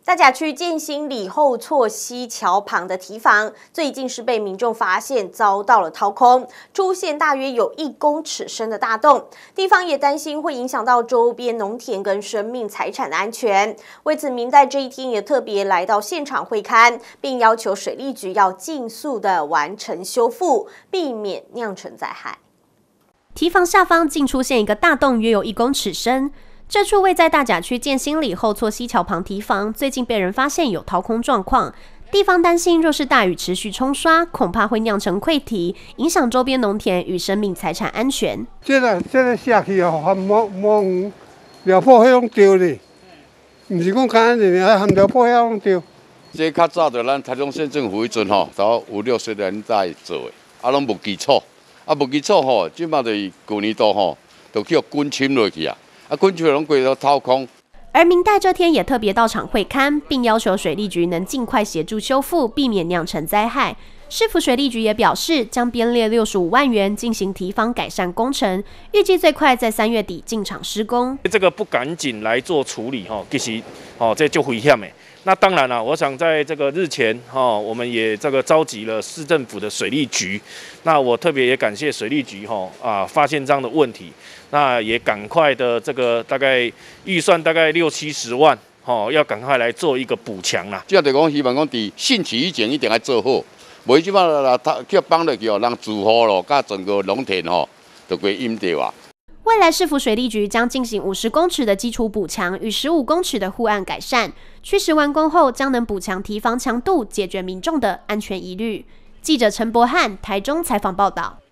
大甲区建新里后厝溪桥旁的堤防，最近是被民众发现遭到了掏空，出现大约有1公尺深的大洞。地方也担心会影响到周边农田跟生命财产的安全。为此，民代这一天也特别来到现场会勘，并要求水利局要尽速的完成修复，避免酿成灾害。 堤防下方竟出现一个大洞，约有1公尺深。这处位在大甲区建新里后厝溪桥旁堤防，最近被人发现有掏空状况。地方担心，若是大雨持续冲刷，恐怕会酿成溃堤，影响周边农田与生命财产安全。 这个下去哦，含毛寮坡迄种丢哩，唔是讲简单的，含寮坡迄种丢。 这较早就咱台中县政府迄阵吼，到5、6岁人在做的，拢无基础，无基础吼，即马就是旧年度吼，就叫滚侵落去啊。滚球拢规都掏空。 而民代这天也特别到场会勘，并要求水利局能尽快协助修复，避免酿成灾害。市府水利局也表示，将编列65万元进行堤防改善工程，预计最快在3月底进场施工。 这个不赶紧来做处理其实这就危险的。那当然了，我想在这个日前我们也这个召集了市政府的水利局。那我特别也感谢水利局发现这样的问题，那也赶快的这个大概预算大概60、70万要赶快来做一个补强啦。 主要就讲希望讲伫汛期以前一定要做好，无即摆叫放落去让住户咯，甲整个农田就会淹掉啊。 未来市府水利局将进行50公尺的基础补强与15公尺的护岸改善，确实完工后将能补强堤防强度，解决民众的安全疑虑。记者陈柏翰台中采访报道。